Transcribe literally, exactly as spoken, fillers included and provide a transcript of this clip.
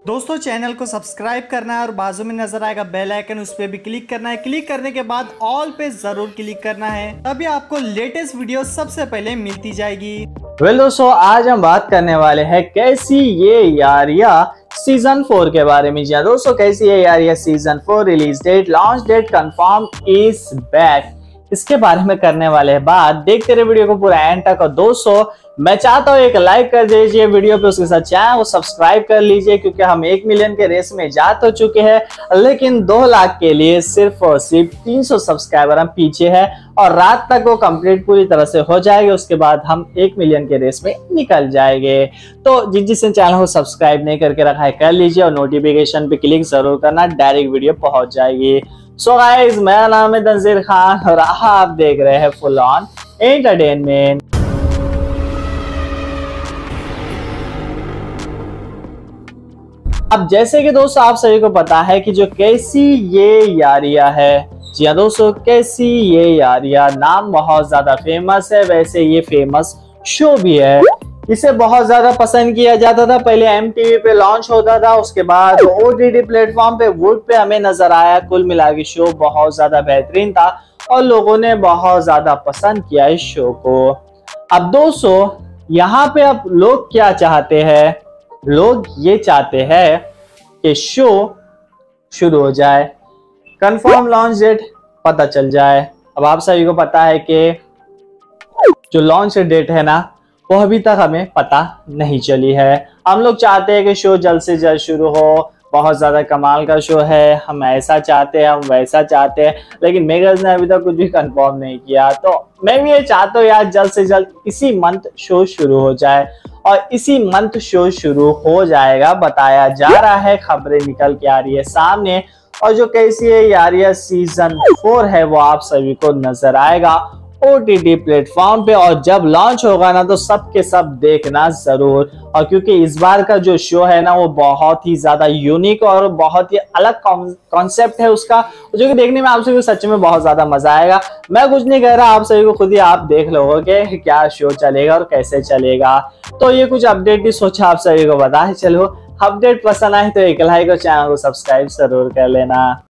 दोस्तों चैनल को सब्सक्राइब करना है और बाजू में नजर आएगा बेल आइकन, उस पर भी क्लिक करना है। क्लिक करने के बाद ऑल पे जरूर क्लिक करना है, तभी आपको लेटेस्ट वीडियो सबसे पहले मिलती जाएगी। वेल well, दोस्तों आज हम बात करने वाले हैं कैसी ये यारियां सीजन फोर के बारे में। जी हाँ दोस्तों, Kaisi Yeh Yaariyan season four release date launch date confirm is back, इसके बारे में करने वाले हैं बात। देखते रहे वीडियो को पूरा एंड तक। और दोस्तों मैं चाहता हूँ एक लाइक कर दीजिए वीडियो पे, उसके साथ चैनल को सब्सक्राइब कर लीजिए, क्योंकि हम एक मिलियन के रेस में जा तो चुके हैं, लेकिन दो लाख के लिए सिर्फ और सिर्फ तीन सौ सब्सक्राइबर हम पीछे है और रात तक वो कंप्लीट पूरी तरह से हो जाएगी। उसके बाद हम एक मिलियन के रेस में निकल जाएंगे। तो जिस जिसने चैनल को सब्सक्राइब नहीं करके रखा है कर लीजिए और नोटिफिकेशन पे क्लिक जरूर करना, डायरेक्ट वीडियो पहुंच जाएगी। सो गाइस, मेरा नाम है तंजीर खान और आप देख रहे हैं फुल ऑन एंटरटेनमेंट। अब जैसे कि दोस्तों आप सभी को पता है कि जो कैसी ये यारियां है, जी हाँ दोस्तों, कैसी ये यारियां नाम बहुत ज्यादा फेमस है, वैसे ये फेमस शो भी है। इसे बहुत ज्यादा पसंद किया जाता था, पहले एम टी वी पे लॉन्च होता था, उसके बाद ओ टी टी प्लेटफॉर्म पे वुड पे हमें नजर आया। कुल मिला के शो बहुत ज्यादा बेहतरीन था और लोगों ने बहुत ज्यादा पसंद किया इस शो को। अब दोस्तों यहाँ पे अब लोग क्या चाहते हैं, लोग ये चाहते हैं कि शो शुरू हो जाए, कंफर्म लॉन्च डेट पता चल जाए। अब आप सभी को पता है कि जो लॉन्च डेट है ना, वो अभी तक हमें पता नहीं चली है। हम लोग चाहते हैं कि शो जल्द से जल्द शुरू हो, बहुत ज्यादा कमाल का शो है, हम ऐसा चाहते हैं, हम वैसा चाहते हैं, लेकिन मेकर्स ने अभी तक कुछ भी कंफर्म नहीं किया। तो मैं भी ये चाहता हूँ यार, जल्द से जल्द इसी मंथ शो शुरू हो जाए और इसी मंथ शो शुरू हो जाएगा, बताया जा रहा है, खबरें निकल के आ रही है सामने। और जो कैसी है यारियां सीजन फोर है वो आप सभी को नजर आएगा ओ टी टी प्लेटफॉर्म पे, और जब लॉन्च होगा ना तो सब के सब देखना जरूर। और क्योंकि इस बार का जो शो है ना वो बहुत ही ज्यादा यूनिक और बहुत ही अलग कॉन्सेप्ट है उसका, जो कि देखने में आप सभी को सच में बहुत ज्यादा मजा आएगा। मैं कुछ नहीं कह रहा, आप सभी को खुद ही आप देख लोगे कि क्या शो चलेगा और कैसे चलेगा। तो ये कुछ अपडेट भी सोचा आप सभी को बताए। चलो अपडेट पसंद आए तो एक लाइक और चैनल को सब्सक्राइब जरूर कर लेना।